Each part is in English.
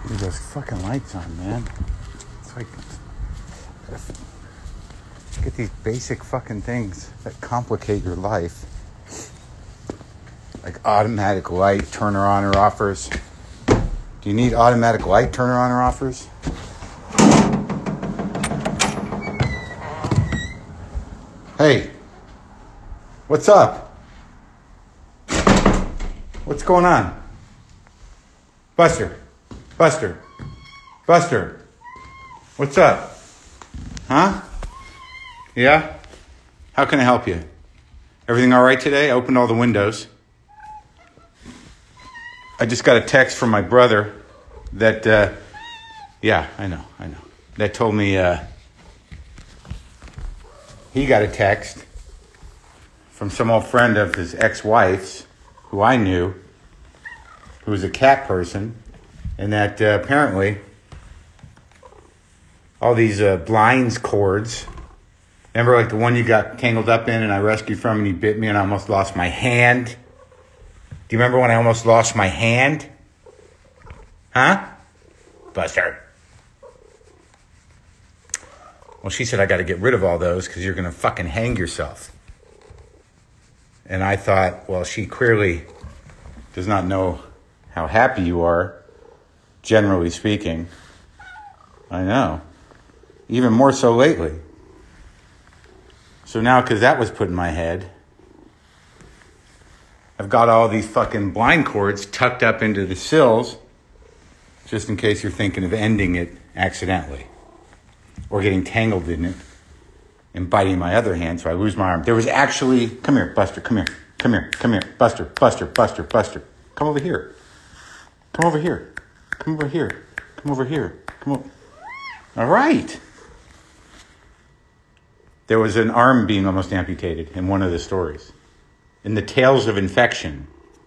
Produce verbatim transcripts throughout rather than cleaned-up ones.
Leave those fucking lights on, man. It's like, get these basic fucking things that complicate your life. Like automatic light turner on or offers. Do you need automatic light turner on or offers? Hey, what's up? What's going on? Buster, Buster, Buster, what's up? Huh? Yeah? How can I help you? Everything all right today? I opened all the windows. I just got a text from my brother that, uh, yeah, I know, I know. That told me uh, he got a text from some old friend of his ex-wife's who I knew, who was a cat person, and that uh, apparently all these uh, blinds cords, remember like the one you got tangled up in and I rescued from and he bit me and I almost lost my hand? Do you remember when I almost lost my hand? Huh? Buster. Well, she said, I got to get rid of all those because you're going to fucking hang yourself. And I thought, well, she clearly does not know how happy you are, generally speaking. I know. Even more so lately. So now, because that was put in my head, I've got all these fucking blind cords tucked up into the sills, just in case you're thinking of ending it accidentally or getting tangled in it and biting my other hand so I lose my arm. There was actually, come here, Buster, come here, come here, come here, Buster, Buster, Buster, Buster, come over here, come over here, come over here, come over here, come over. All right. There was an arm being almost amputated in one of the stories. In the tales of infection.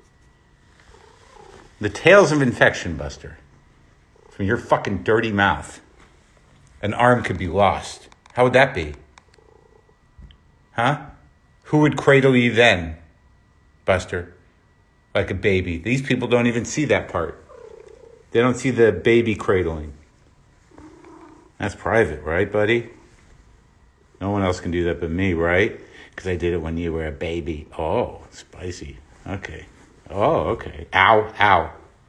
The tales of infection, Buster. From your fucking dirty mouth. An arm could be lost. How would that be? Huh? Who would cradle you then, Buster? Like a baby. These people don't even see that part. They don't see the baby cradling. That's private, right, buddy? No one else can do that but me, right? Because I did it when you were a baby. Oh, spicy. Okay. Oh, okay. Ow, ow.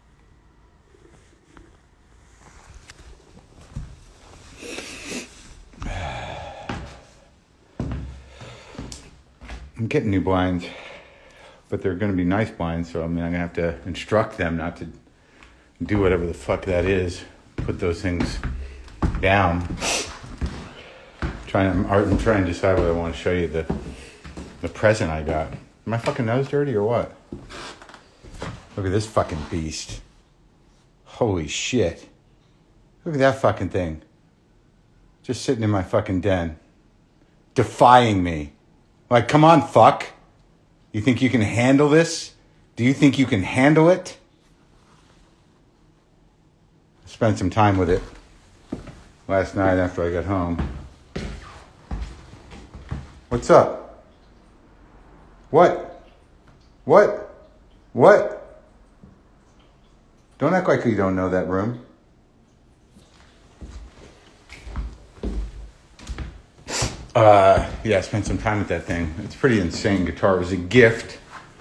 I'm getting new blinds, but they're going to be nice blinds, so I mean, I'm going to have to instruct them not to do whatever the fuck that is. Put those things down. Trying, I'm trying to decide whether I want to show you the the present I got. Am my fucking nose dirty or what? Look at this fucking beast. Holy shit. Look at that fucking thing. Just sitting in my fucking den. Defying me. Like, come on, fuck. You think you can handle this? Do you think you can handle it? I spent some time with it last night after I got home. What's up? What? What? What? Don't act like you don't know that room. Uh, yeah, I spent some time with that thing. It's a pretty insane guitar. It was a gift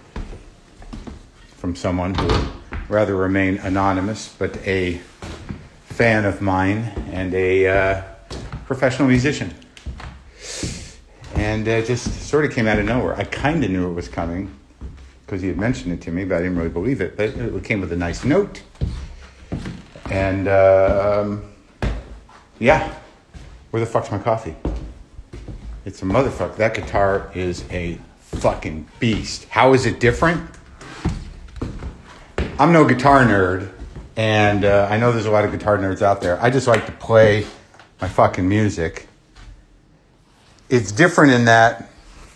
from someone who would rather remain anonymous, but a fan of mine and a uh, professional musician. And it just sort of came out of nowhere. I kind of knew it was coming because he had mentioned it to me, but I didn't really believe it. But it came with a nice note. And, uh, um, yeah. Where the fuck's my coffee? It's a motherfucker. That guitar is a fucking beast. How is it different? I'm no guitar nerd. And uh, I know there's a lot of guitar nerds out there. I just like to play my fucking music. It's different in that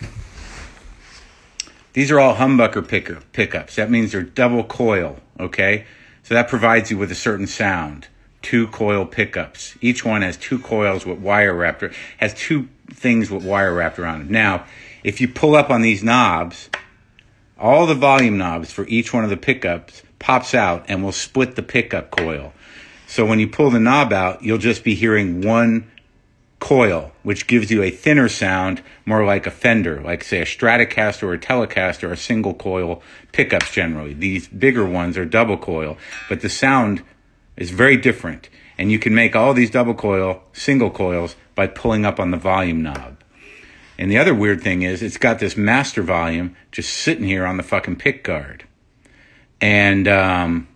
these are all humbucker pick- pickups. That means they're double coil, okay? So that provides you with a certain sound. Two coil pickups. Each one has two coils with wire wrapped, has two things with wire wrapped around them. Now, if you pull up on these knobs, all the volume knobs for each one of the pickups pops out and will split the pickup coil. So when you pull the knob out, you'll just be hearing one coil, which gives you a thinner sound, more like a Fender, like say a Stratocaster or a Telecaster, are single coil pickups generally. These bigger ones are double coil, but the sound is very different. And you can make all these double coil, single coils by pulling up on the volume knob. And the other weird thing is it's got this master volume just sitting here on the fucking pick guard. And um,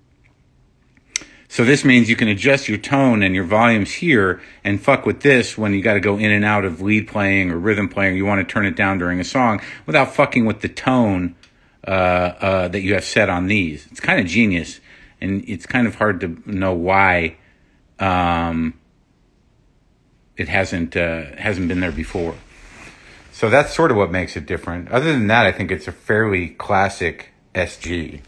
so this means you can adjust your tone and your volumes here and fuck with this when you got to go in and out of lead playing or rhythm playing. You want to turn it down during a song without fucking with the tone uh, uh, that you have set on these. It's kind of genius. And it's kind of hard to know why um, it hasn't uh, hasn't been there before. So that's sort of what makes it different. Other than that, I think it's a fairly classic S G.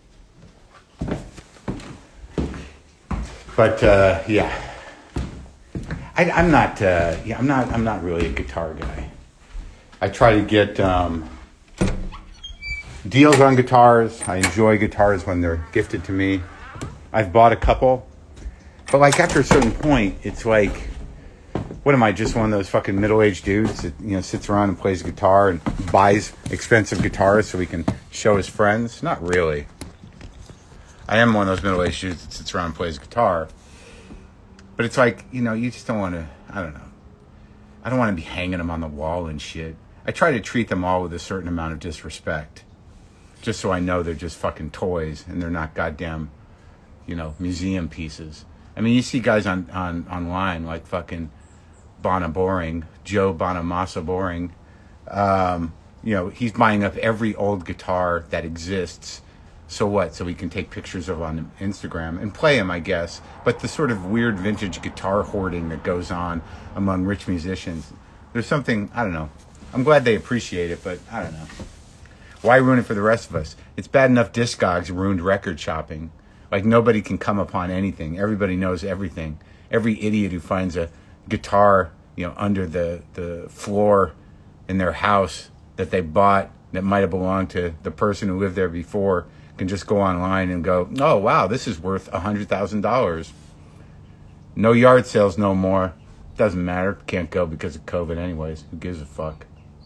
But uh, yeah, I, I'm not. Uh, yeah, I'm not. I'm not really a guitar guy. I try to get um, deals on guitars. I enjoy guitars when they're gifted to me. I've bought a couple, but like after a certain point, it's like, what am I, just one of those fucking middle-aged dudes that, you know, sits around and plays guitar and buys expensive guitars so he can show his friends? Not really. I am one of those middle-aged dudes that sits around and plays guitar. But it's like, you know, you just don't want to, I don't know. I don't want to be hanging them on the wall and shit. I try to treat them all with a certain amount of disrespect. Just so I know they're just fucking toys and they're not goddamn, you know, museum pieces. I mean, you see guys on, on online like fucking Bonna Boring, Joe Bonamassa Boring. Um, you know, he's buying up every old guitar that exists. So what? So he can take pictures of on Instagram and play them, I guess. But the sort of weird vintage guitar hoarding that goes on among rich musicians, there's something, I don't know. I'm glad they appreciate it, but I don't know. Why ruin it for the rest of us? It's bad enough Discogs ruined record shopping. Like, nobody can come upon anything. Everybody knows everything. Every idiot who finds a guitar, you know, under the, the floor in their house that they bought that might have belonged to the person who lived there before can just go online and go, oh, wow, this is worth one hundred thousand dollars. No yard sales no more. Doesn't matter. Can't go because of COVID anyways. Who gives a fuck?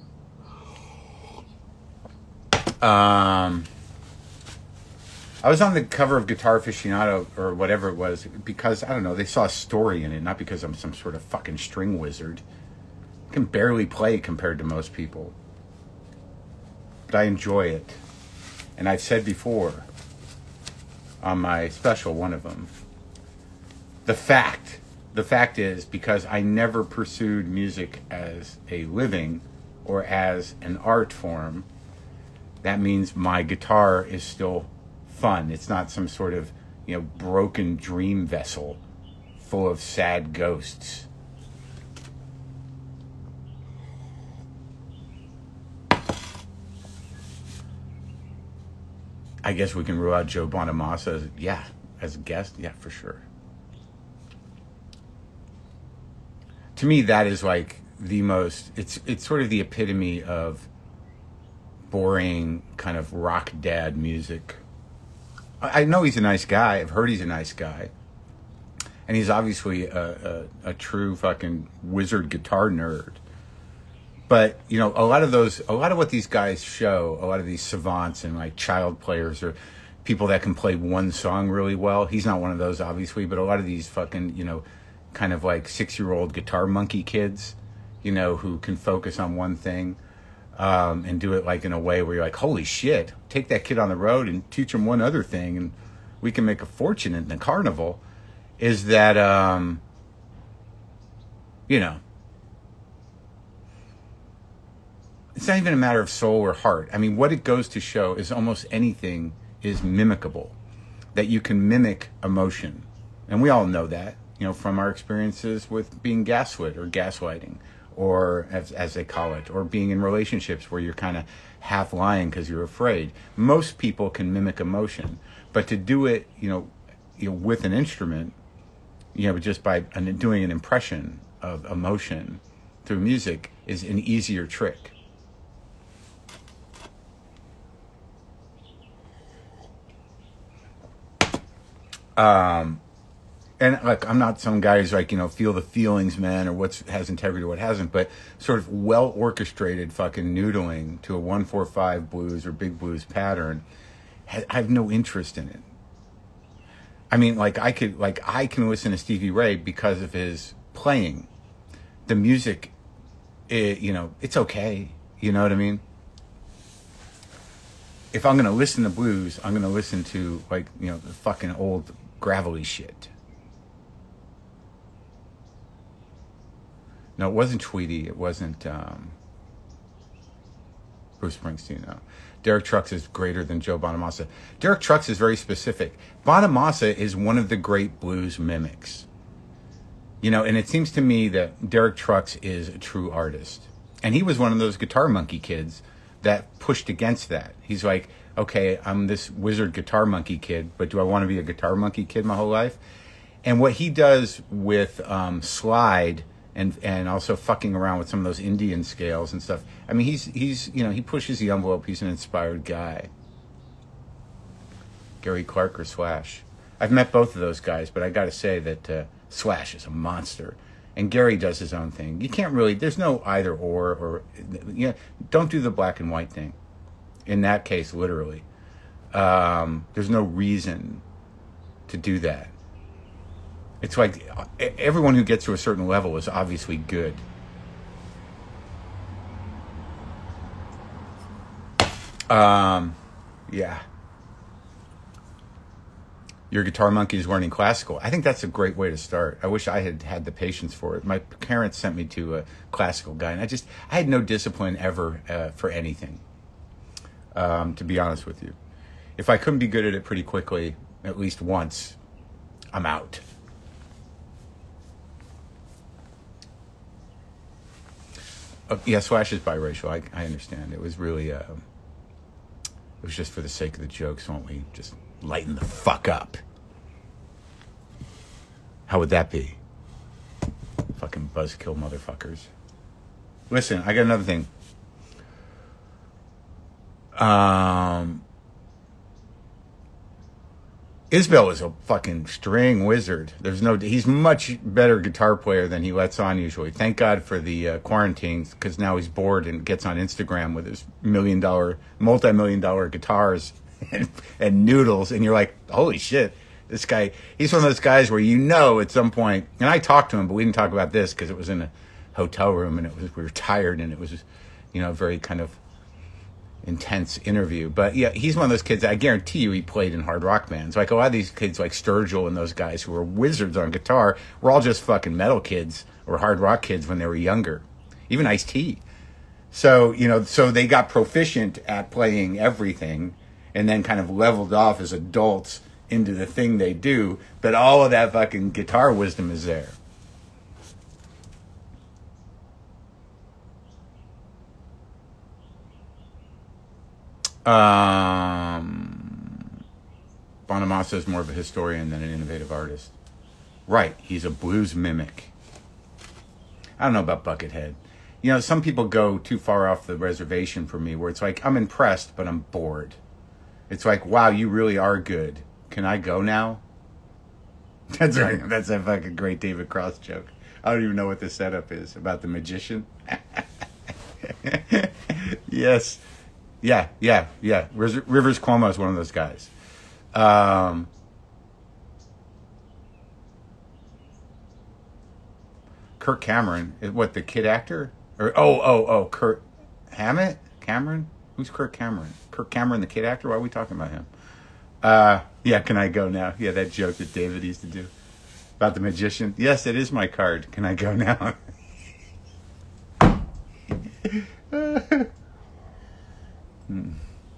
Um... I was on the cover of Guitar Aficionado or whatever it was because, I don't know, they saw a story in it, not because I'm some sort of fucking string wizard. I can barely play compared to most people. But I enjoy it. And I've said before on my special, one of them, the fact, the fact is because I never pursued music as a living or as an art form, that means my guitar is still fun. It's not some sort of, you know, broken dream vessel full of sad ghosts. I guess we can rule out Joe Bonamassa as, yeah, as a guest. Yeah, for sure. To me, that is like the most, it's it's sort of the epitome of boring kind of rock dad music. I know he's a nice guy. I've heard he's a nice guy. And he's obviously a, a, a true fucking wizard guitar nerd. But, you know, a lot of those, a lot of what these guys show, a lot of these savants and like child players or people that can play one song really well. He's not one of those, obviously, but a lot of these fucking, you know, kind of like six-year-old guitar monkey kids, you know, who can focus on one thing. Um, and do it like in a way where you're like, holy shit, take that kid on the road and teach him one other thing and we can make a fortune in the carnival, is that, um, you know, it's not even a matter of soul or heart. I mean, what it goes to show is almost anything is mimicable, that you can mimic emotion. And we all know that, you know, from our experiences with being gaslit or gaslighting, or as, as they call it, or being in relationships where you're kind of half lying because you're afraid. Most people can mimic emotion, but to do it, you know, you know, with an instrument, you know, just by doing an impression of emotion through music is an easier trick. Um, and like, I'm not some guy who's like, you know, feel the feelings, man, or what has integrity or what hasn't, but sort of well orchestrated fucking noodling to a one four five blues or big blues pattern, I have no interest in it. I mean, like I could, like I can listen to Stevie Ray because of his playing. The music, it, you know, it's okay. You know what I mean? If I'm gonna listen to blues, I'm gonna listen to like, you know, the fucking old gravelly shit. No, it wasn't Tweety. It wasn't um, Bruce Springsteen. No. Derek Trucks is greater than Joe Bonamassa. Derek Trucks is very specific. Bonamassa is one of the great blues mimics. You know, and it seems to me that Derek Trucks is a true artist. And he was one of those Guitar Monkey kids that pushed against that. He's like, okay, I'm this wizard Guitar Monkey kid, but do I want to be a Guitar Monkey kid my whole life? And what he does with um, slide and and also fucking around with some of those Indian scales and stuff. I mean, he's he's you know, he pushes the envelope. He's an inspired guy. Gary Clark or Slash. I've met both of those guys, but I got to say that uh, Slash is a monster, and Gary does his own thing. You can't really. There's no either or or you know, don't do the black and white thing. In that case, literally, um, there's no reason to do that. It's like everyone who gets to a certain level is obviously good. Um, yeah. Your Guitar Monkey is learning classical. I think that's a great way to start. I wish I had had the patience for it. My parents sent me to a classical guy, and I just, I had no discipline ever uh, for anything, um, to be honest with you. If I couldn't be good at it pretty quickly, at least once, I'm out. Uh, yeah, Slash is biracial. I, I understand. It was really, uh, it was just for the sake of the jokes, won't we? Just lighten the fuck up. How would that be? Fucking buzzkill motherfuckers. Listen, I got another thing. Um, Isbell is a fucking string wizard. There's no, he's much better guitar player than he lets on usually. Thank God for the uh, quarantines, because now he's bored and gets on Instagram with his million dollar, multi-million dollar guitars and, and noodles. And you're like, holy shit, this guy, he's one of those guys where you know at some point, and I talked to him, but we didn't talk about this because it was in a hotel room and it was, we were tired and it was, you know, very kind of intense interview. But yeah, he's one of those kids, I guarantee you he played in hard rock bands. Like a lot of these kids like Sturgill and those guys who were wizards on guitar were all just fucking metal kids or hard rock kids when they were younger. Even Ice-T. So, you know, so they got proficient at playing everything and then kind of leveled off as adults into the thing they do. But all of that fucking guitar wisdom is there. Um, Bonamassa is more of a historian than an innovative artist. Right, he's a blues mimic. I don't know about Buckethead. You know, some people go too far off the reservation for me, where it's like, I'm impressed, but I'm bored. It's like, wow, you really are good. Can I go now? That's right. That's a fucking great David Cross joke. I don't even know what the setup is about the magician. Yes. Yeah, yeah, yeah. Rivers Cuomo is one of those guys. Um, Kirk Cameron, what, the kid actor? Or oh, oh, oh, Kirk Hammett? Cameron? Who's Kirk Cameron? Kirk Cameron, the kid actor? Why are we talking about him? Uh, yeah, can I go now? Yeah, that joke that David used to do about the magician. Yes, it is my card. Can I go now? Hmm.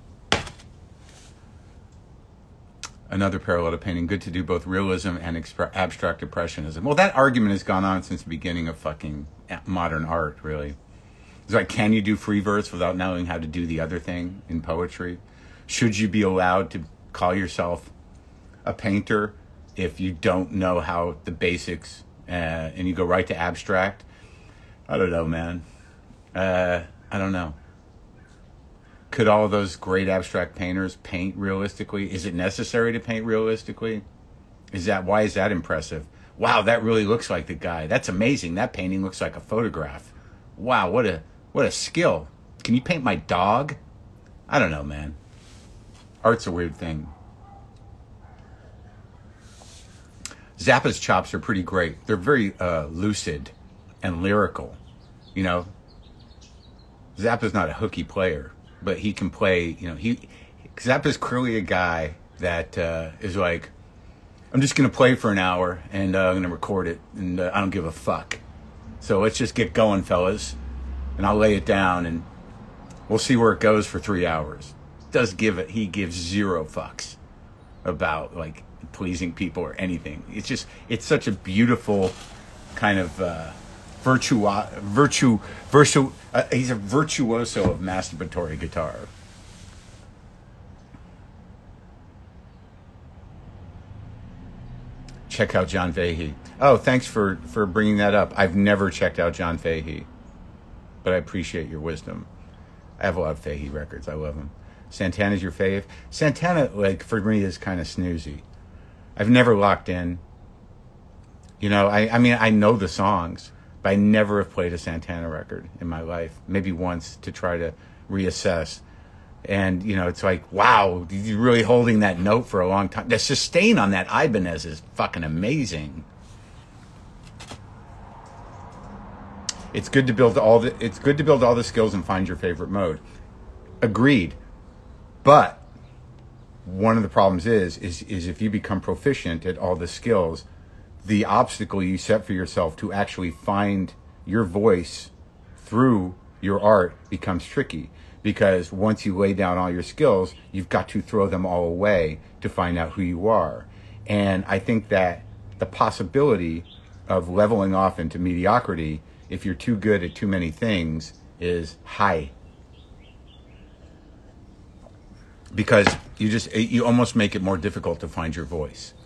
Another parallel to painting, good to do both realism and exp- abstract impressionism. Well, that argument has gone on since the beginning of fucking modern art, really. It's like, can you do free verse without knowing how to do the other thing in poetry? Should you be allowed to call yourself a painter if you don't know how the basics, uh, and you go right to abstract? I don't know, man. Uh, I don't know. Could all of those great abstract painters paint realistically? Is it necessary to paint realistically? Is that, why is that impressive? wow, that really looks like the guy. That's amazing. That painting looks like a photograph. Wow, what a what a skill. Can you paint my dog? I don't know, man. Art's a weird thing. Zappa's chops are pretty great. They're very uh, lucid and lyrical. You know, Zappa's not a hooky player, but he can play, you know, he Zappa's clearly a guy that uh, is like, I'm just going to play for an hour and uh, I'm going to record it and uh, I don't give a fuck. So let's just get going, fellas. And I'll lay it down and we'll see where it goes for three hours. Does give it, he gives zero fucks about like pleasing people or anything. It's just, it's such a beautiful kind of uh, virtua, virtue, virtue, uh, he's a virtuoso of masturbatory guitar. Check out John Fahey. Oh, thanks for, for bringing that up. I've never checked out John Fahey, but I appreciate your wisdom. I have a lot of Fahey records. I love him. Santana's your fave? Santana, like, for me, is kind of snoozy. I've never locked in. You know, I, I mean, I know the songs, but I never have played a Santana record in my life. Maybe once to try to reassess. And, you know, it's like, wow, you're really holding that note for a long time. The sustain on that Ibanez is fucking amazing. It's good to build all the it's good to build all the skills and find your favorite mode. Agreed. But one of the problems is is is if you become proficient at all the skills, the obstacle you set for yourself to actually find your voice through your art becomes tricky. Because once you lay down all your skills, you've got to throw them all away to find out who you are. And I think that the possibility of leveling off into mediocrity, if you're too good at too many things, is high. Because you just, you almost make it more difficult to find your voice.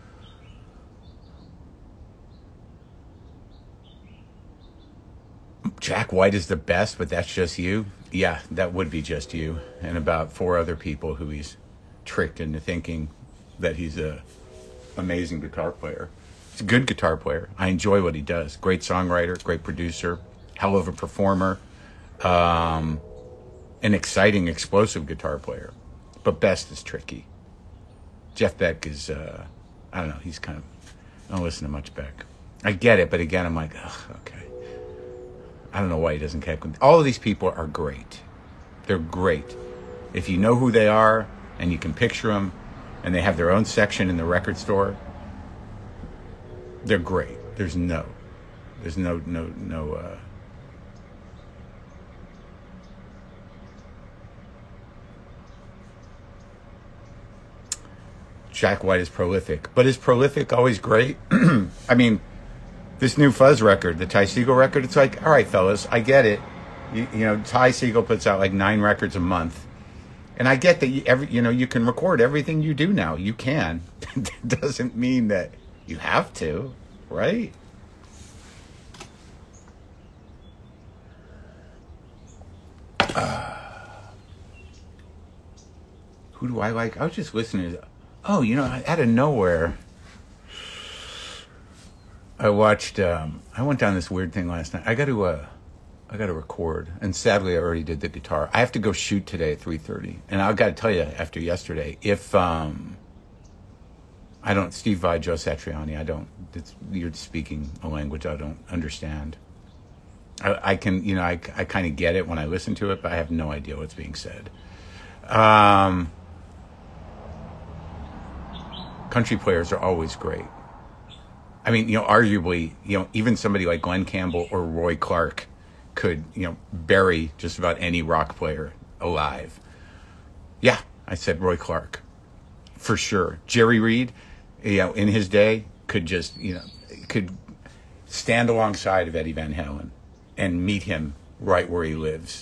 Jack White is the best, but that's just you? Yeah, that would be just you. And about four other people who he's tricked into thinking that he's a amazing guitar player. He's a good guitar player. I enjoy what he does. Great songwriter, great producer, hell of a performer, um, an exciting, explosive guitar player. But best is tricky. Jeff Beck is, uh, I don't know, he's kind of, I don't listen to much Beck. I get it, but again, I'm like, ugh, okay. I don't know why he doesn't catch them. All of these people are great. They're great. If you know who they are and you can picture them and they have their own section in the record store, they're great. There's no, there's no, no, no, uh, Jack White is prolific. But is prolific always great? I mean, this new Fuzz record, the Ty Segall record, it's like, all right, fellas, I get it. You, you know, Ty Segall puts out like nine records a month. And I get that you, every, you know, you can record everything you do now. You can. That doesn't mean that you have to, right? Uh, who do I like? I was just listening to, oh, you know, out of nowhere, I watched, um, I went down this weird thing last night. I got to, uh, I got to record. And sadly, I already did the guitar. I have to go shoot today at three thirty. And I've got to tell you, after yesterday, if, um, I don't, Steve Vai, Joe Satriani, I don't, it's, you're speaking a language I don't understand. I, I can, you know, I, I kind of get it when I listen to it, but I have no idea what's being said. Um, country players are always great. I mean, you know, arguably, you know, even somebody like Glenn Campbell or Roy Clark could, you know, bury just about any rock player alive. Yeah, I said Roy Clark, for sure. Jerry Reed, you know, in his day, could just, you know, could stand alongside of Eddie Van Halen and meet him right where he lives.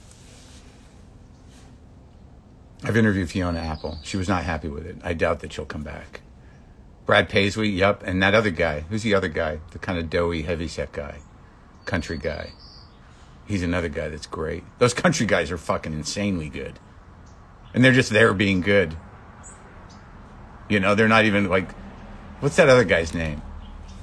I've interviewed Fiona Apple. She was not happy with it. I doubt that she'll come back. Brad Paisley, yep. And that other guy. Who's the other guy? The kind of doughy, heavyset guy. Country guy. He's another guy that's great. Those country guys are fucking insanely good. And they're just there being good. You know, they're not even like... What's that other guy's name?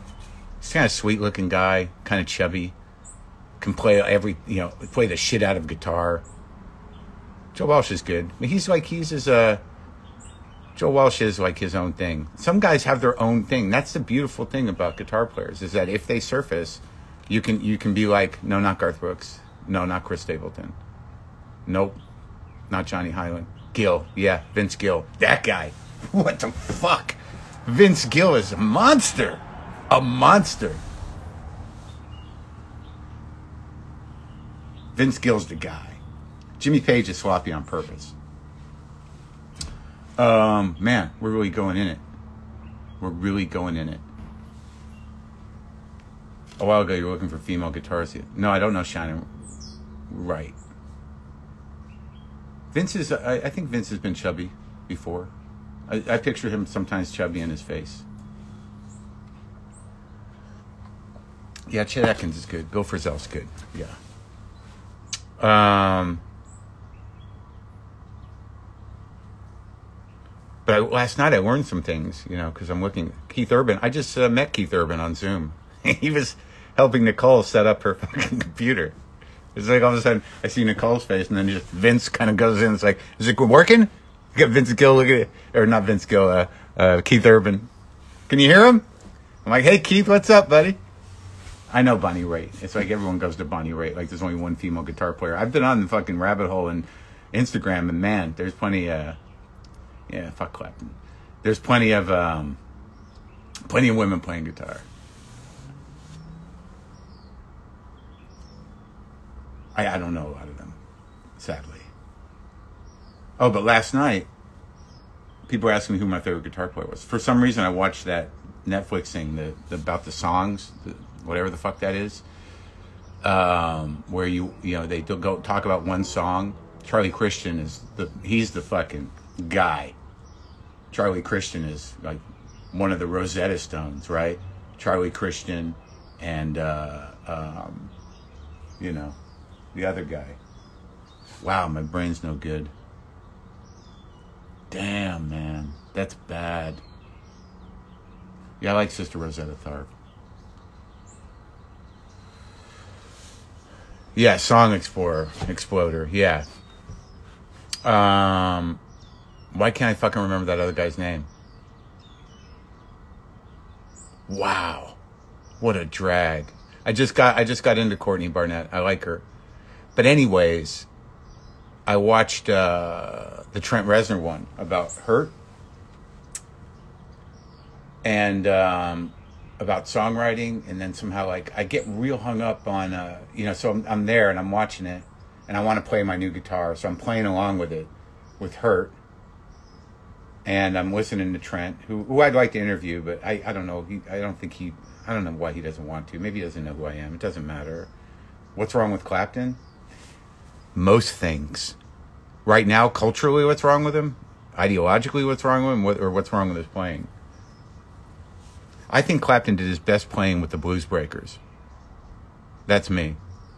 He's kind of sweet looking guy, kind of chubby. Can play every, you know, play the shit out of guitar. Joe Walsh is good. I mean, he's like, he's his, uh, Joe Walsh is like his own thing. Some guys have their own thing. That's the beautiful thing about guitar players, is that if they surface, you can, you can be like, no, not Garth Brooks. No, not Chris Stapleton. Nope. Not Johnny Hyland. Gill. Yeah, Vince Gill. That guy. What the fuck? Vince Gill is a monster. A monster. Vince Gill's the guy. Jimmy Page is sloppy on purpose. Um, man, we're really going in it. We're really going in it. A while ago, you were looking for female guitarists. No, I don't know Shannon. Right. Vince is, I, I think Vince has been chubby before. I, I picture him sometimes chubby in his face. Yeah, Chet Atkins is good. Bill Frisell's good. Yeah. Um, but I, last night I learned some things, you know, because I'm looking. Keith Urban. I just uh, met Keith Urban on Zoom. He was helping Nicole set up her fucking computer. It's like all of a sudden I see Nicole's face, and then just Vince kind of goes in. It's like, is it working? You got Vince Gill, look at it, or not Vince Gill, uh, uh, Keith Urban. Can you hear him? I'm like, hey Keith, what's up, buddy? I know Bonnie Raitt. It's like everyone goes to Bonnie Raitt. Like there's only one female guitar player. I've been on the fucking rabbit hole in Instagram, and man, there's plenty. Uh, yeah, fuck Clapton. There's plenty of um, plenty of women playing guitar. I, I don't know a lot of them, sadly. Oh, but last night, people were asking me who my favorite guitar player was. For some reason, I watched that Netflix thing the, the, about the songs, the, whatever the fuck that is, um, where you you know they do go talk about one song. Charlie Christian is the he's the fucking guy. Charlie Christian is like one of the Rosetta Stones, right? Charlie Christian and uh, um, you know. The other guy. Wow, my brain's no good. Damn, man. That's bad. Yeah, I like Sister Rosetta Tharpe. Yeah, Song Explorer. Exploder. Yeah. Um, why can't I fucking remember that other guy's name? Wow. What a drag. I just got I just got into Courtney Barnett. I like her. But anyways, I watched uh, the Trent Reznor one about Hurt and um, about songwriting, and then somehow like I get real hung up on uh, you know. So I'm, I'm there and I'm watching it, and I want to play my new guitar, so I'm playing along with it with Hurt, and I'm listening to Trent, who who I'd like to interview, but I I don't know. He I don't think he I don't know why he doesn't want to. Maybe he doesn't know who I am. It doesn't matter. What's wrong with Clapton? Most things. Right now, culturally, what's wrong with him? Ideologically, what's wrong with him? What, or what's wrong with his playing? I think Clapton did his best playing with the Blues Breakers. That's me.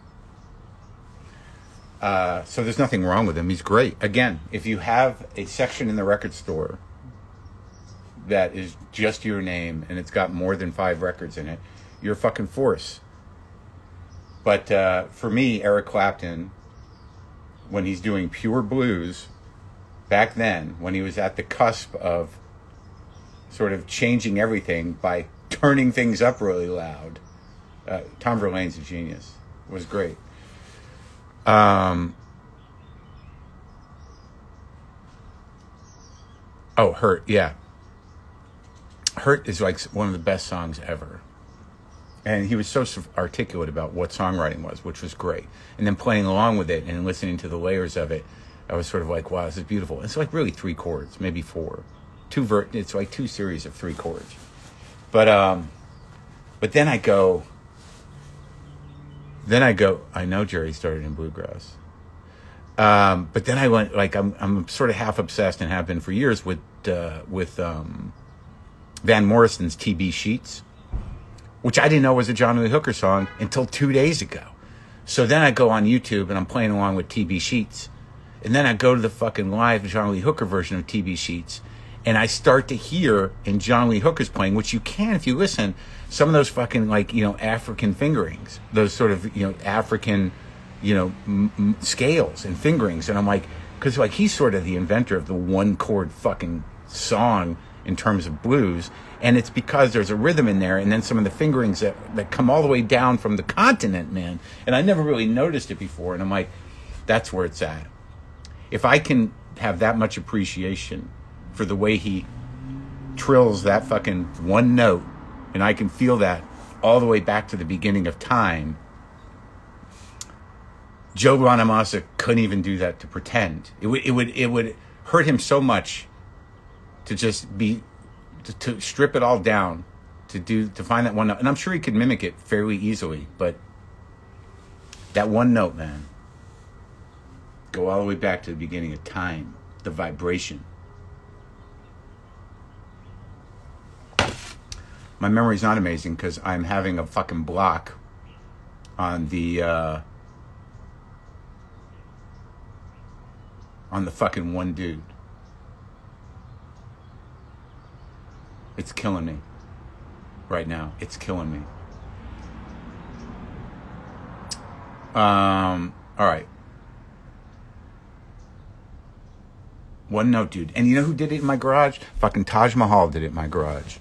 Uh, so there's nothing wrong with him. He's great. Again, if you have a section in the record store that is just your name and it's got more than five records in it, you're a fucking force. But uh, for me, Eric Clapton, when he's doing pure blues, back then, when he was at the cusp of sort of changing everything by turning things up really loud, uh, Tom Verlaine's a genius. It was great. Um, oh, Hurt, yeah. Hurt is like one of the best songs ever. And he was so articulate about what songwriting was, which was great. And then playing along with it and listening to the layers of it, I was sort of like, wow, this is beautiful. It's like really three chords, maybe four. Two ver- It's like two series of three chords. But um, but then I go, then I go, I know Jerry started in bluegrass. Um, but then I went, like, I'm I'm sort of half obsessed and have been for years with, uh, with um, Van Morrison's T B Sheets, which I didn't know was a John Lee Hooker song until two days ago. So then I go on YouTube and I'm playing along with T B Sheets. And then I go to the fucking live John Lee Hooker version of T B Sheets. And I start to hear, and John Lee Hooker's playing, which you can if you listen, some of those fucking, like, you know, African fingerings, those sort of, you know, African, you know, m- m- scales and fingerings. And I'm like, because, like, he's sort of the inventor of the one chord fucking song in terms of blues. And it's because there's a rhythm in there, and then some of the fingerings that, that come all the way down from the continent, man. And I never really noticed it before. And I'm like, that's where it's at. If I can have that much appreciation for the way he trills that fucking one note, and I can feel that all the way back to the beginning of time, Joe Bonamassa couldn't even do that to pretend. It would, it would, it would hurt him so much to just be, to, to strip it all down, to do, to find that one note. And I'm sure he could mimic it fairly easily, but that one note, man, go all the way back to the beginning of time, the vibration. My memory's not amazing because I'm having a fucking block on the uh, on the fucking one dude. It's killing me right now. It's killing me. Um. All right. One note, dude. And you know who did it in my garage? Fucking Taj Mahal did it in my garage.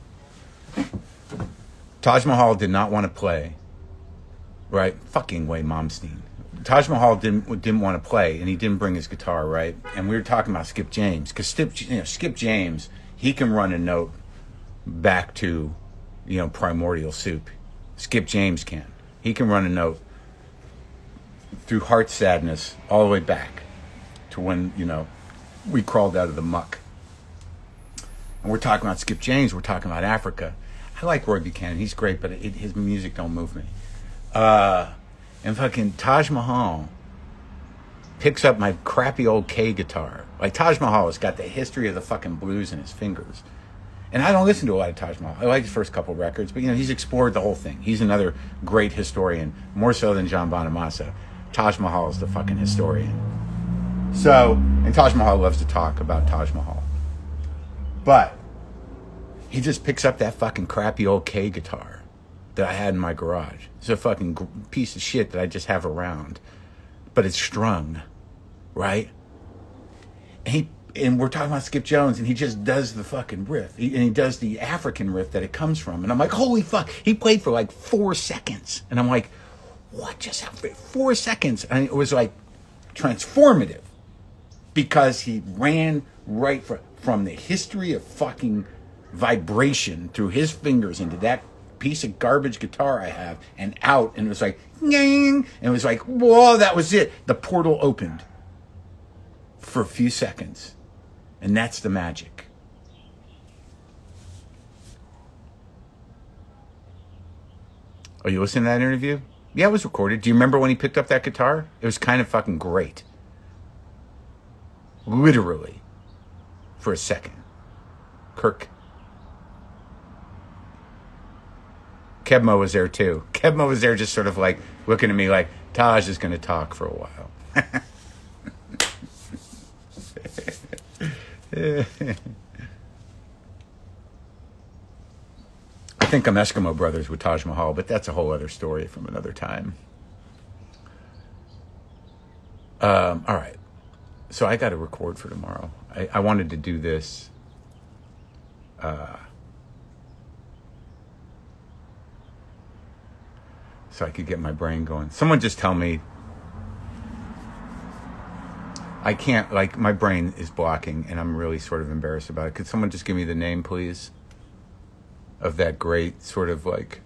Taj Mahal did not want to play, right? Fucking way, Momstein. Taj Mahal didn't didn't want to play, and he didn't bring his guitar, right? And we were talking about Skip James, because Skip, you know, Skip James, he can run a note back to, you know, primordial soup. Skip James can. He can run a note through Heart Sadness all the way back to when, you know, we crawled out of the muck. And we're talking about Skip James. We're talking about Africa. I like Roy Buchanan. He's great, but it, his music don't move me. Uh, and fucking Taj Mahal picks up my crappy old K guitar. Like, Taj Mahal has got the history of the fucking blues in his fingers. And I don't listen to a lot of Taj Mahal. I like his first couple records, but, you know, he's explored the whole thing. He's another great historian, more so than John Bonamassa. Taj Mahal is the fucking historian. So, and Taj Mahal loves to talk about Taj Mahal. But he just picks up that fucking crappy old K guitar that I had in my garage. It's a fucking piece of shit that I just have around. But it's strung, right? And, he, and we're talking about Skip Jones, and he just does the fucking riff. He, and he does the African riff that it comes from. And I'm like, holy fuck. He played for like four seconds. And I'm like, what just happened? Four seconds. And it was like transformative. Because he ran right from, from the history of fucking vibration through his fingers into that piece of garbage guitar I have and out, and it was like, and it was like, whoa, that was it. The portal opened for a few seconds, and that's the magic. Are you listening to that interview? Yeah, it was recorded. Do you remember when he picked up that guitar? It was kind of fucking great. Literally. For a second. Kirk. Kebmo was there too. Kebmo was there just sort of like looking at me like, Taj is going to talk for a while. I think I'm Eskimo brothers with Taj Mahal, but that's a whole other story from another time. Um, all right. So I got to record for tomorrow. I, I wanted to do this. Uh, so I could get my brain going. Someone just tell me. I can't, like, my brain is blocking, and I'm really sort of embarrassed about it. Could someone just give me the name, please, of that great sort of, like,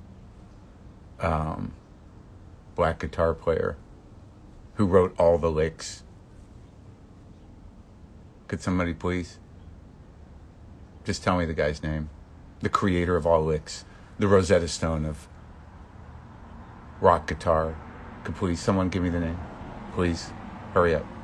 um, black guitar player who wrote all the licks? Could somebody please? Just tell me the guy's name. The creator of all licks. The Rosetta Stone of rock guitar. Could please someone give me the name? Please. Hurry up.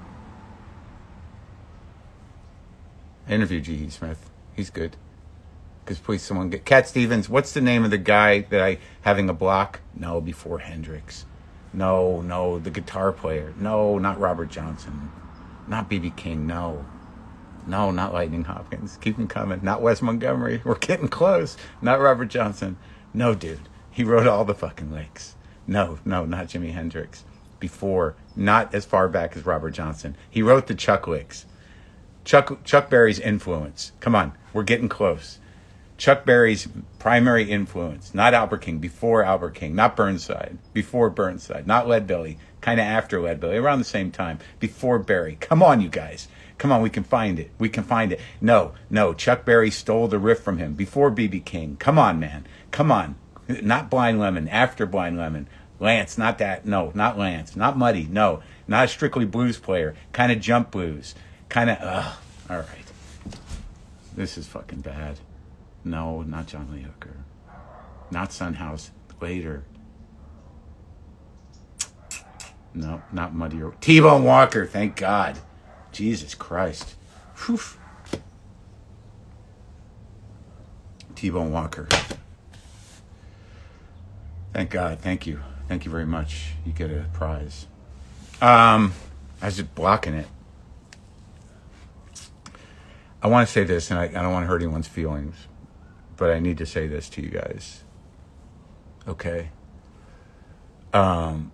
Interview G E. Smith. He's good. Because please someone get... Cat Stevens. What's the name of the guy that I... Having a block? No, before Hendrix. No, no. The guitar player. No, not Robert Johnson. Not B B King. No. No, not Lightning Hopkins. Keep him coming. Not Wes Montgomery. We're getting close. Not Robert Johnson. No, dude. He wrote all the fucking licks. No, no, not Jimi Hendrix. Before, not as far back as Robert Johnson. He wrote the Chuck licks. Chuck Chuck Berry's influence. Come on, we're getting close. Chuck Berry's primary influence, not Albert King, before Albert King, not Burnside, before Burnside, not Leadbelly, kind of after Leadbelly, around the same time, before Berry. Come on, you guys. Come on, we can find it. We can find it. No, no, Chuck Berry stole the riff from him before B B King. Come on, man. Come on. Not Blind Lemon, after Blind Lemon. Lance, not that. No, not Lance. Not Muddy. No, not a strictly blues player. Kind of jump blues. Kind of, ugh. All right. This is fucking bad. No, not John Lee Hooker. Not Son House. Later. No, not Muddy. Or T-Bone Walker, thank God. Jesus Christ. Whew. T-Bone Walker. Thank God. Thank you. Thank you very much. You get a prize. Um, I was just blocking it. I want to say this, and I, I don't want to hurt anyone's feelings, but I need to say this to you guys. Okay? Um,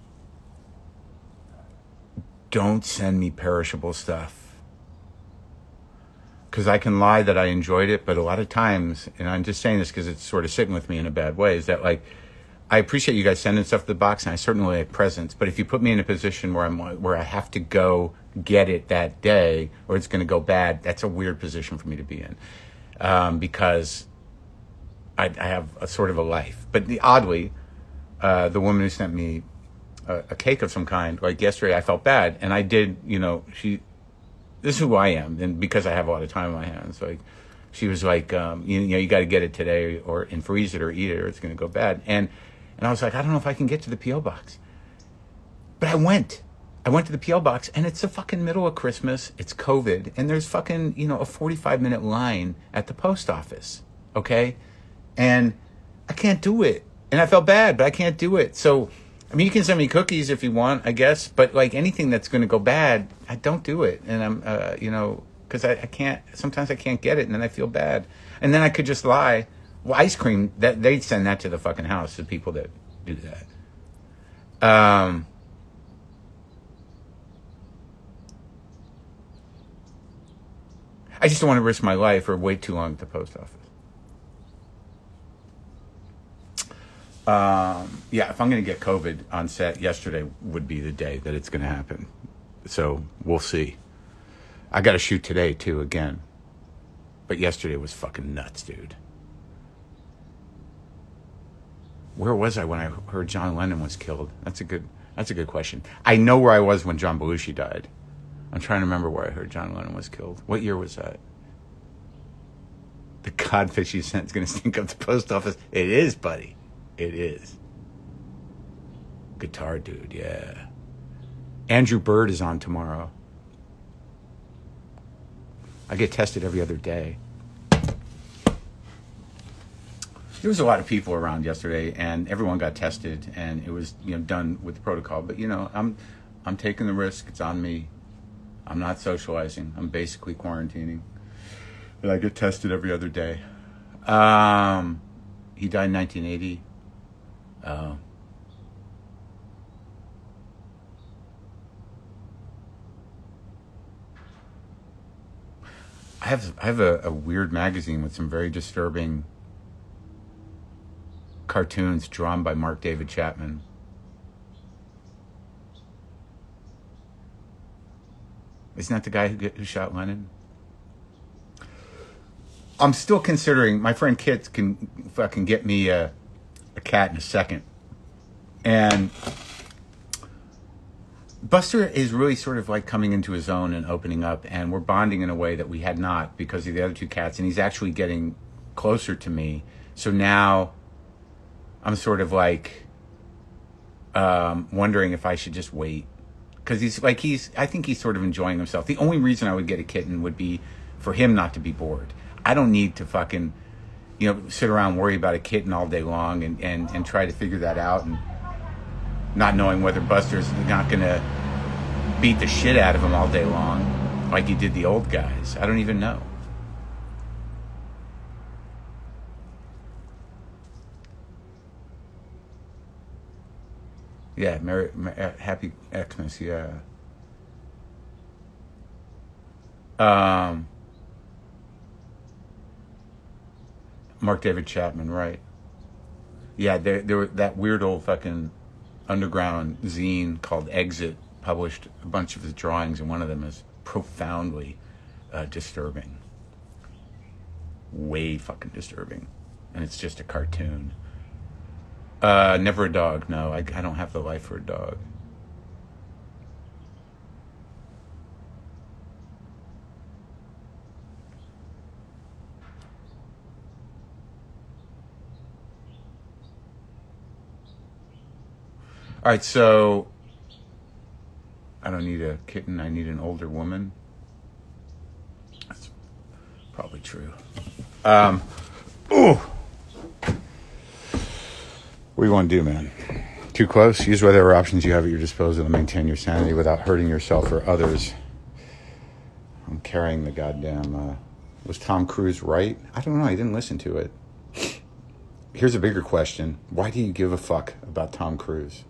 don't send me perishable stuff. Because I can lie that I enjoyed it, but a lot of times, and I'm just saying this because it's sort of sitting with me in a bad way, is that like, I appreciate you guys sending stuff to the box, and I certainly like presents. But if you put me in a position where I'm where I have to go get it that day, or it's going to go bad, that's a weird position for me to be in, um, because I, I have a sort of a life. But the, oddly, uh, the woman who sent me a, a cake of some kind, like yesterday, I felt bad, and I did. You know, she. This is who I am, and because I have a lot of time on my hands, like. She was like, um, you, you know, you got to get it today, or and freeze it, or eat it, or it's going to go bad. And and I was like, I don't know if I can get to the P O box. But I went. I went to the P O box, and it's the fucking middle of Christmas. It's COVID, and there's fucking, you know, a forty-five minute line at the post office. Okay, and I can't do it, and I felt bad, but I can't do it. So, I mean, you can send me cookies if you want, I guess, but like anything that's going to go bad, I don't do it, and I'm, uh, you know. Because I, I can't, sometimes I can't get it, and then I feel bad. And then I could just lie. Well, ice cream, that they send that to the fucking house, the people that do that. Um, I just don't want to risk my life or wait too long at the post office. Um, yeah, if I'm going to get COVID on set, yesterday would be the day that it's going to happen. So we'll see. I got to shoot today, too, again. But yesterday was fucking nuts, dude. Where was I when I heard John Lennon was killed? That's a good that's a good question. I know where I was when John Belushi died. I'm trying to remember where I heard John Lennon was killed. What year was that? The codfish you sent is going to stink up the post office. It is, buddy. It is. Guitar dude, yeah. Andrew Bird is on tomorrow. I get tested every other day. There was a lot of people around yesterday, and everyone got tested, and it was, you know, done with the protocol. But you know, I'm, I'm taking the risk. It's on me. I'm not socializing. I'm basically quarantining, but I get tested every other day. Um, he died in nineteen eighty. Uh, I have I have a, a weird magazine with some very disturbing cartoons drawn by Mark David Chapman. Isn't that the guy who, who shot Lennon? I'm still considering. My friend Kit can fucking get me a, a cat in a second, and Buster is really sort of like coming into his own and opening up, and we're bonding in a way that we had not because of the other two cats, and he's actually getting closer to me. So now I'm sort of like um, wondering if I should just wait. Because he's like, he's, I think he's sort of enjoying himself. The only reason I would get a kitten would be for him not to be bored. I don't need to fucking, you know, sit around and worry about a kitten all day long and, and, and try to figure that out, and not knowing whether Buster's not going to beat the shit out of him all day long. like he did the old guys. I don't even know. Yeah, Merry, Merry, Happy Xmas, yeah. Um, Mark David Chapman, right. Yeah, there, there were that weird old fucking underground zine called Exit published a bunch of his drawings, and one of them is profoundly uh, disturbing. Way fucking disturbing. And it's just a cartoon. Uh, never a dog, no. I, I don't have the life for a dog. All right, so I don't need a kitten. I need an older woman. That's probably true. Um, ooh. What do you want to do, man? Too close? Use whatever options you have at your disposal to maintain your sanity without hurting yourself or others. I'm carrying the goddamn... Uh, was Tom Cruise right? I don't know. I didn't listen to it. Here's a bigger question. Why do you give a fuck about Tom Cruise?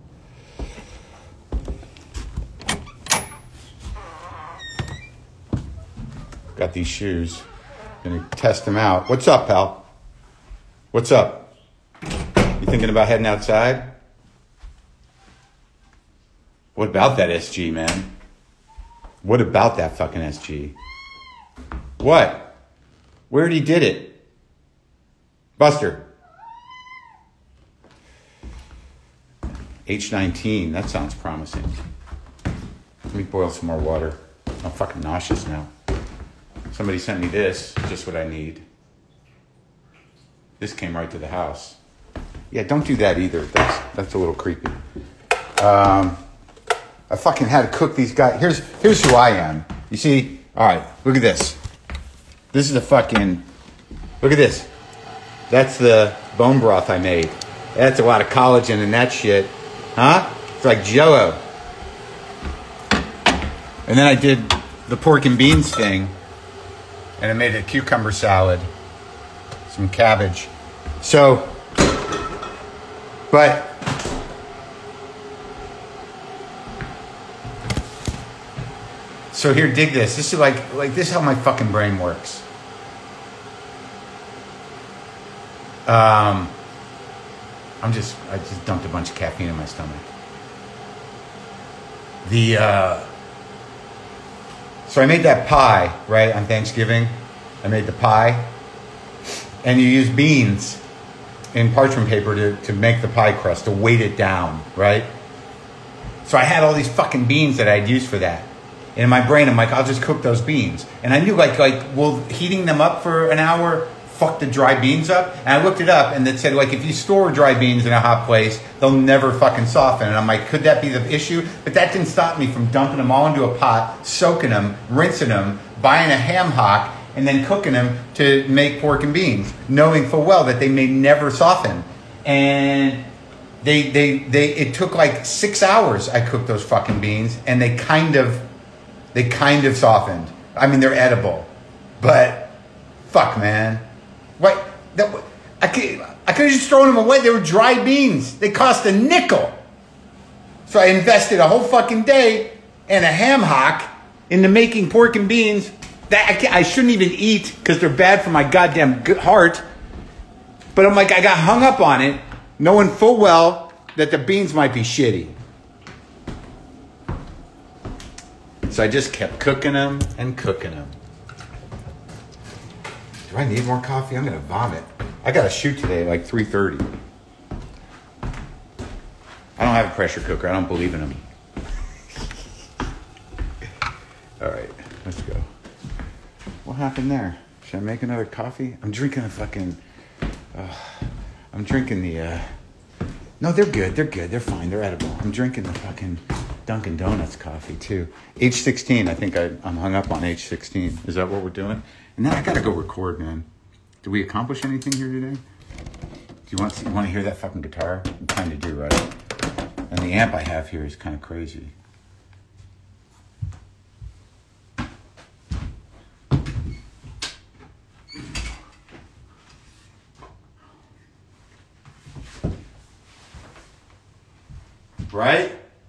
Got these shoes. Gonna test them out. What's up, pal? What's up? You thinking about heading outside? What about that S G, man? What about that fucking S G? What? Where did he did it? Buster. H nineteen, that sounds promising. Let me boil some more water. I'm fucking nauseous now. Somebody sent me this, just what I need. This came right to the house. Yeah, don't do that either. That's that's a little creepy. Um, I fucking had to cook these guys. Here's here's who I am. You see? All right, look at this. This is a fucking. Look at this. That's the bone broth I made. That's a lot of collagen in that shit, huh? It's like Jell-O. And then I did the pork and beans thing, and I made a cucumber salad, some cabbage. So. But so here, dig this. This is like like this is how my fucking brain works. Um, I'm just I just dumped a bunch of caffeine in my stomach. The uh, so I made that pie right on Thanksgiving. I made the pie, and you use beans in parchment paper to, to make the pie crust, to weight it down, right? So I had all these fucking beans that I'd use for that. And in my brain, I'm like, I'll just cook those beans. And I knew like, like, well, heating them up for an hour, fuck the dry beans up. And I looked it up and it said, like, if you store dry beans in a hot place, they'll never fucking soften. And I'm like, could that be the issue? But that didn't stop me from dumping them all into a pot, soaking them, rinsing them, buying a ham hock, and then cooking them to make pork and beans, knowing full well that they may never soften. And they, they, they, it took like six hours I cooked those fucking beans, and they kind of, they kind of softened. I mean, they're edible, but fuck, man. What? That, I could, I could have just thrown them away. They were dry beans. They cost a nickel. So I invested a whole fucking day and a ham hock into making pork and beans that I, can't, I shouldn't even eat because they're bad for my goddamn heart. But I'm like, I got hung up on it, knowing full well that the beans might be shitty. So I just kept cooking them and cooking them. Do I need more coffee? I'm going to vomit. I got to shoot today at like three thirty. I don't have a pressure cooker. I don't believe in them. All right, let's go. What happened there? Should I make another coffee? I'm drinking a fucking... Uh, I'm drinking the... Uh, no, they're good. They're good. They're fine. They're edible. I'm drinking the fucking Dunkin' Donuts coffee, too. H sixteen. I think I, I'm hung up on H sixteen. Is that what we're doing? And then I got to go record, man. Did we accomplish anything here today? Do you want, you want to hear that fucking guitar? You kind of do, right? And the amp I have here is kind of crazy. Right?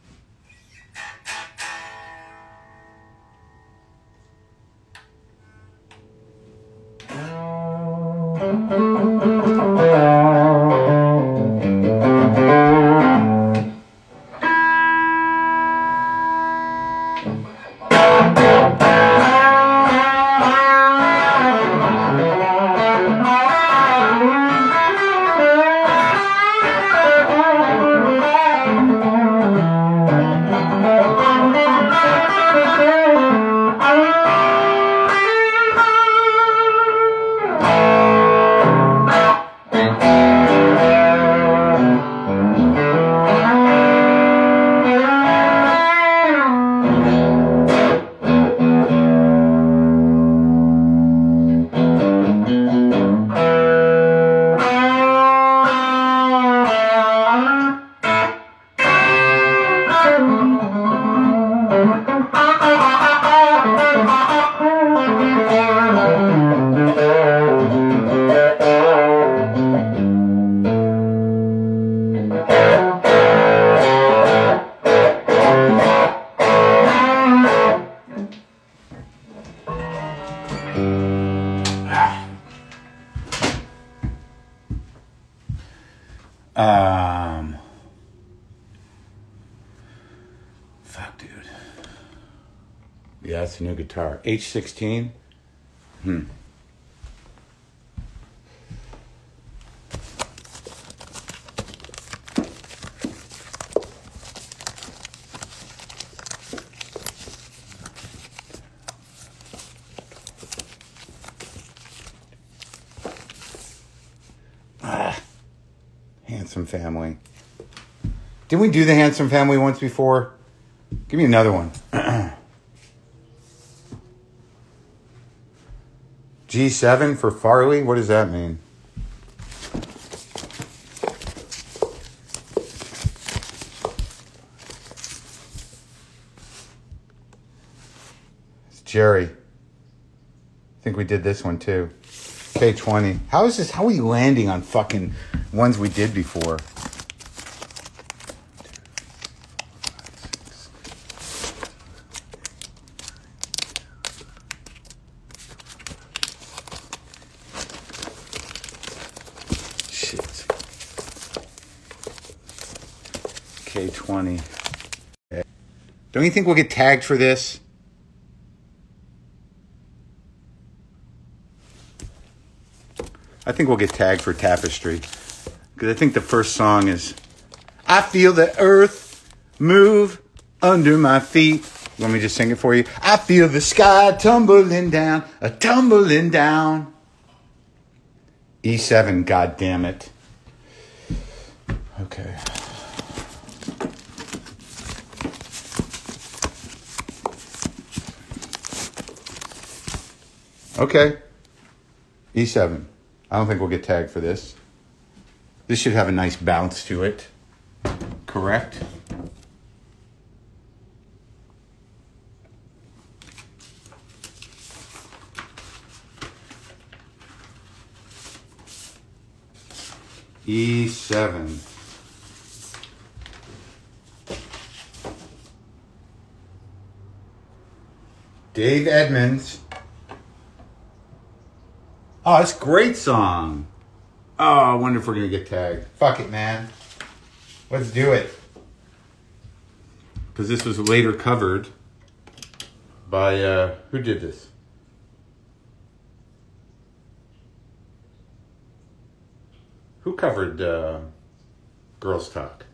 Um, fuck, dude. Yeah, it's a new guitar. H sixteen. Hmm. Ah. Handsome Family. Didn't we do the Handsome Family once before? Give me another one. G seven for Farley? What does that mean? It's Jerry. I think we did this one too. K twenty. How is this? How are we landing on fucking ones we did before? Shit. K twenty. Don't you think we'll get tagged for this? I think we'll get tagged for Tapestry. Because I think the first song is, I feel the earth move under my feet. Let me just sing it for you. I feel the sky tumbling down, a tumbling down. E seven, God damn it. Okay. Okay. E seven. I don't think we'll get tagged for this. This should have a nice bounce to it. Correct? E seven. Dave Edmunds. Oh, it's a great song. Oh, I wonder if we're going to get tagged. Fuck it, man. Let's do it. Because this was later covered by, uh, who did this? Who covered uh, Girls Talk?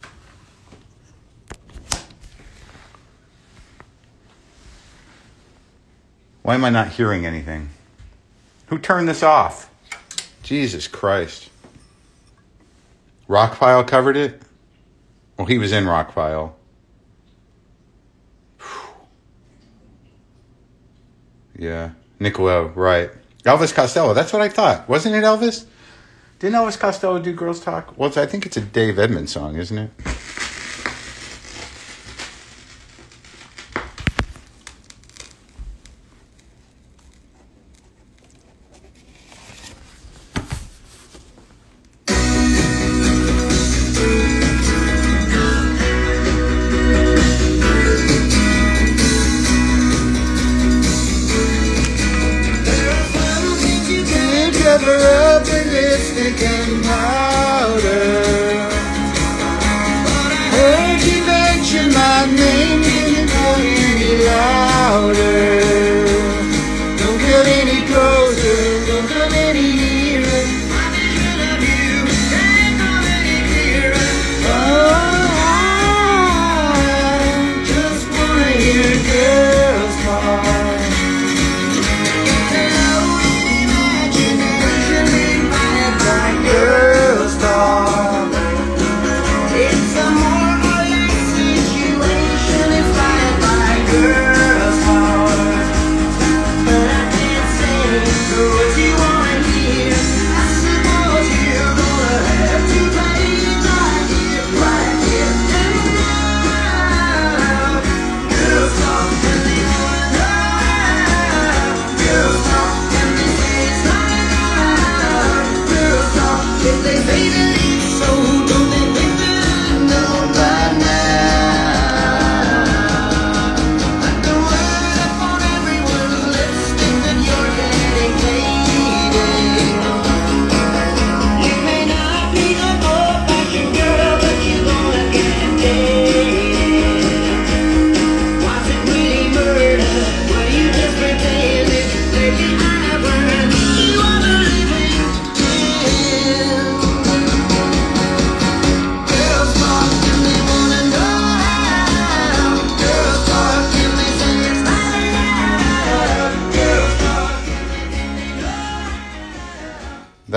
Why am I not hearing anything? Who turned this off? Jesus Christ. Rockpile covered it? Well, he was in Rockpile. Yeah. Niccolo, right. Elvis Costello, that's what I thought. Wasn't it Elvis? Didn't Elvis Costello do Girls Talk? Well, I think it's a Dave Edmunds song, isn't it?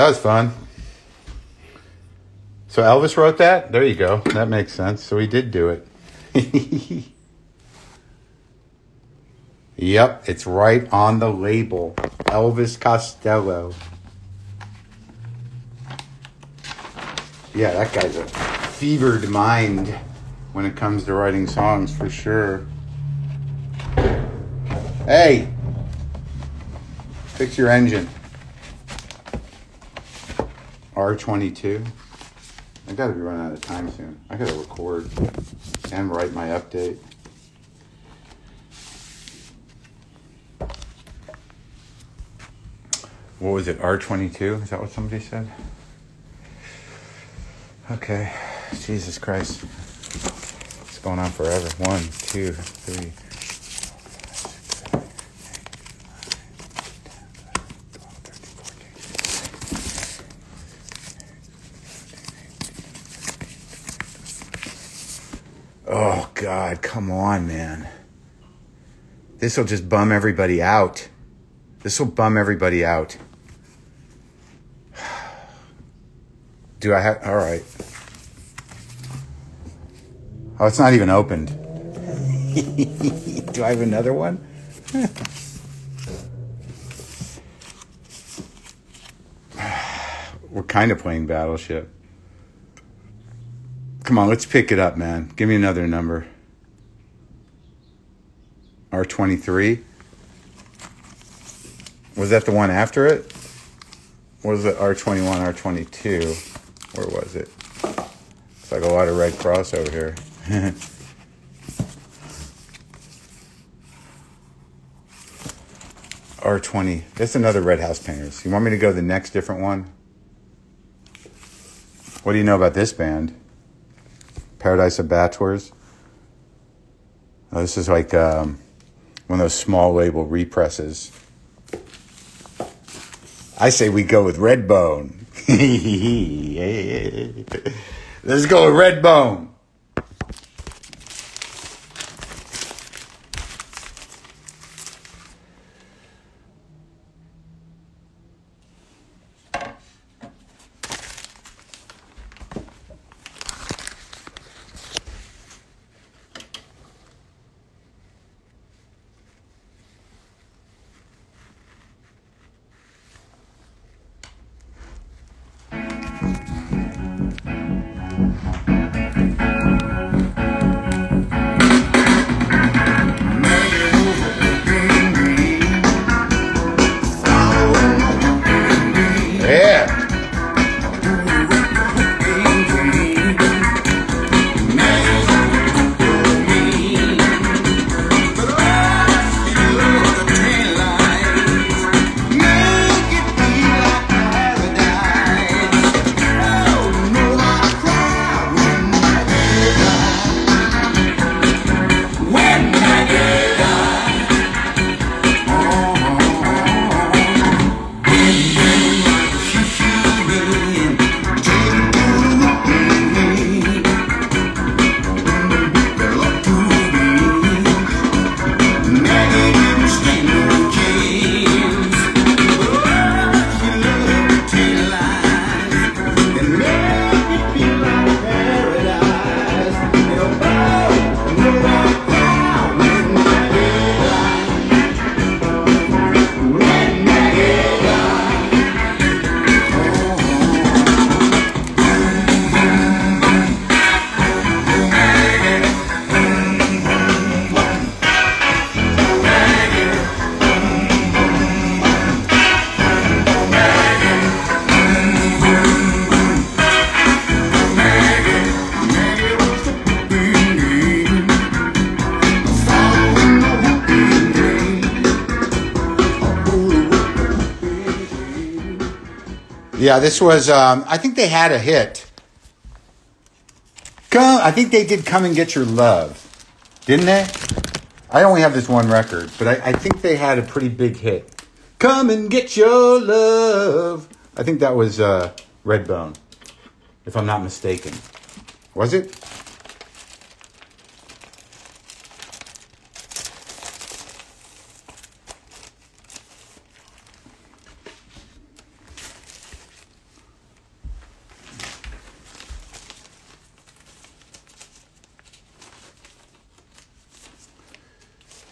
that was fun. So Elvis wrote that? There you go. That makes sense. So he did do it. Yep, it's right on the label. Elvis Costello. Yeah, that guy's a fevered mind when it comes to writing songs, for sure. Hey! Fix your engine. R twenty-two. I gotta be running out of time soon. I gotta record and write my update. What was it, R twenty-two? Is that what somebody said? Okay. Jesus Christ. It's going on forever. One, two, three. Oh, God, come on, man. This will just bum everybody out. This will bum everybody out. Do I have... All right. Oh, it's not even opened. Do I have another one? We're kind of playing Battleship. Come on, let's pick it up, man. Give me another number. R twenty-three. Was that the one after it? Or was it R twenty-one, R twenty-two? Where was it? It's like a lot of Red Cross over here. R twenty. That's another Red House Painters. You want me to go to the next different one? What do you know about this band? Paradise of Bachelors. Oh, this is like um, one of those small label represses. I say we go with Redbone. Let's go with Redbone. Yeah, this was, um, I think they had a hit. Come, I think they did Come and Get Your Love. Didn't they? I only have this one record, but I, I think they had a pretty big hit. Come and Get Your Love. I think that was uh, Redbone, if I'm not mistaken. Was it?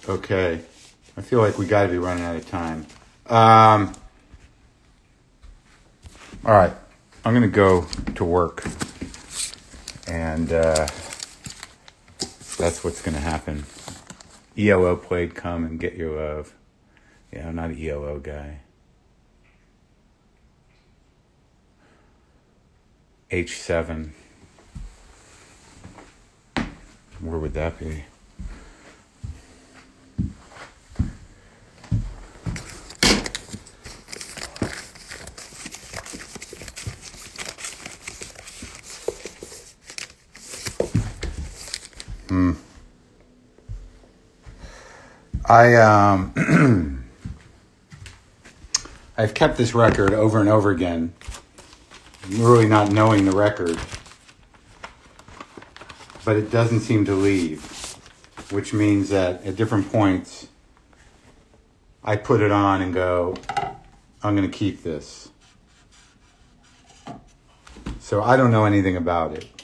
Okay. I feel like we got to be running out of time. Um, all right. I'm going to go to work. And uh, that's what's going to happen. E L O played Come and Get Your Love. Yeah, I'm not an E L O guy. H seven. Where would that be? Hmm. I um I've kept this record over and over again, really not knowing the record, but it doesn't seem to leave, which means that at different points I put it on and go, I'm going to keep this. So I don't know anything about it.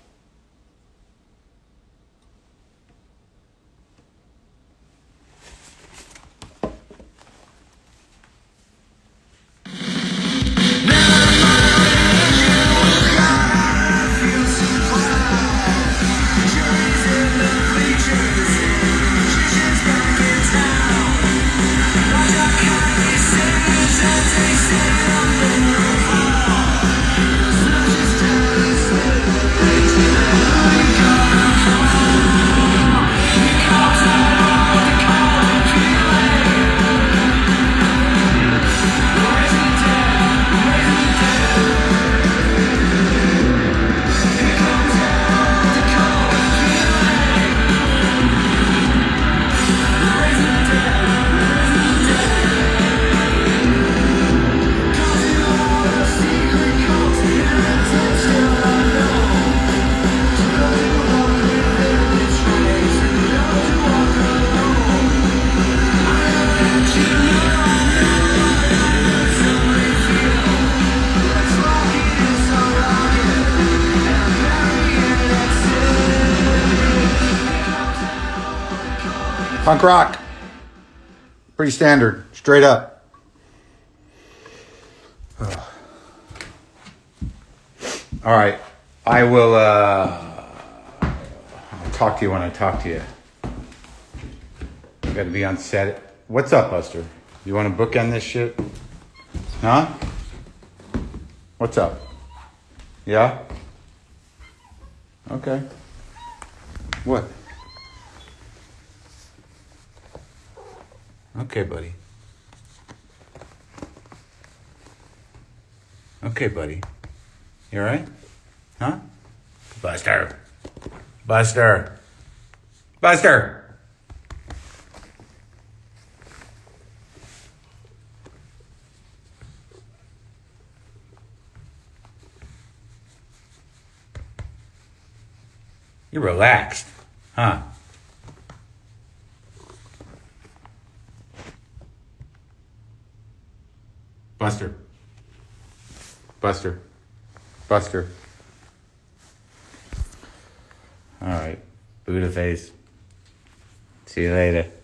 Punk rock. Pretty standard. Straight up. Ugh. All right. I will uh, I'll talk to you when I talk to you. I got to be on set. What's up, Buster? You want to bookend this shit? Huh? What's up? Yeah? Okay. What? Okay, buddy. Okay, buddy. You all right? Huh? Buster. Buster. Buster. You're relaxed, huh? Buster. Buster. Buster. All right. Buddha face. See you later.